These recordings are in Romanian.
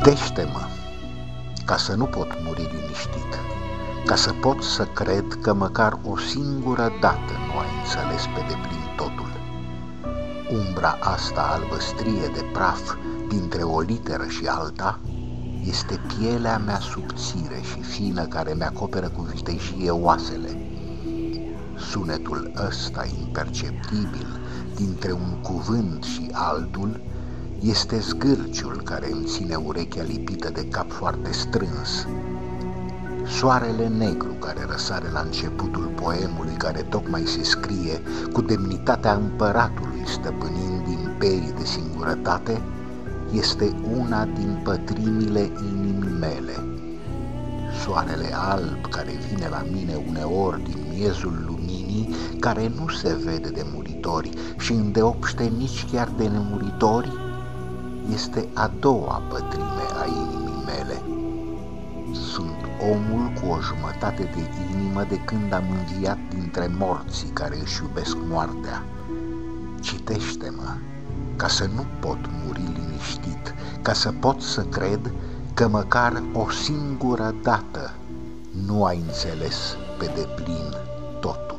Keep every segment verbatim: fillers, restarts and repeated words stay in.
Citește-mă, ca să nu pot muri liniștit, ca să pot să cred că măcar o singură dată nu ai înțeles pe deplin totul. Umbra asta albăstrie de praf dintre o literă și alta este pielea mea subțire și fină care mi-acoperă cu vitejie oasele. Sunetul ăsta imperceptibil dintre un cuvânt și altul este zgârciul care îmi ține urechea lipită de cap foarte strâns. Soarele negru care răsare la începutul poemului care tocmai se scrie, cu demnitatea împăratului stăpânind imperii de singurătate, este una din pătrimile inimii mele. Soarele alb care vine la mine uneori din miezul luminii, care nu se vede de muritori și îndeopște nici chiar de nemuritori, este a doua pătrime a inimii mele. Sunt omul cu o jumătate de inimă de când am înviat dintre morții care își iubesc moartea. Citește-mă, ca să nu pot muri liniștit, ca să pot să cred că măcar o singură dată nu ai înțeles pe deplin totul.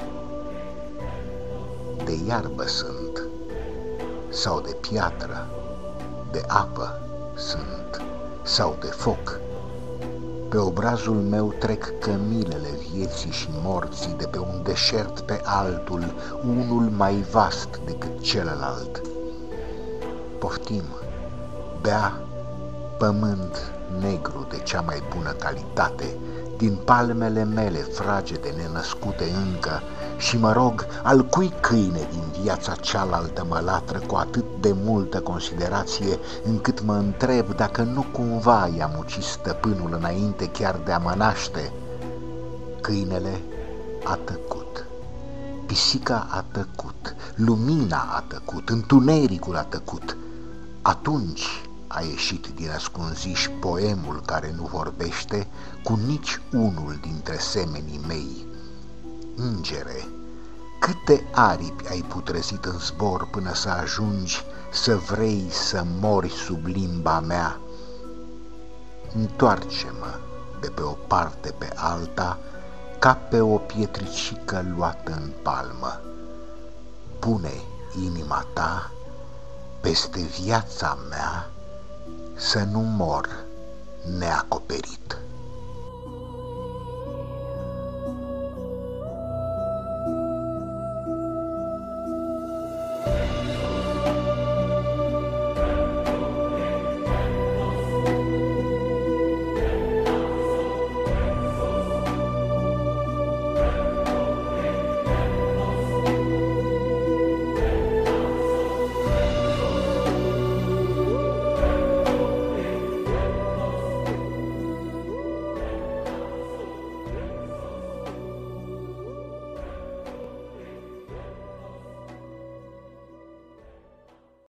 De iarbă sunt, sau de piatră, de apă sunt, sau de foc. Pe obrazul meu trec cămilele vieții și morții de pe un deșert pe altul, unul mai vast decât celălalt. Poftim, bea pământ negru de cea mai bună calitate, din palmele mele fragede nenăscute încă, și mă rog, al cui câine din viața cealaltă mă latră cu atât de multă considerație, încât mă întreb dacă nu cumva i-am ucis stăpânul înainte chiar de a mă naște. Câinele a tăcut, pisica a tăcut, lumina a tăcut, întunericul a tăcut. Atunci a ieșit din ascunziș poemul care nu vorbește cu nici unul dintre semenii mei. Îngere, câte aripi ai putrezit în zbor până să ajungi să vrei să mori sub limba mea? Întoarce-mă de pe o parte pe alta ca pe o pietricică luată în palmă. Pune inima ta peste viața mea să nu mor neacoperit.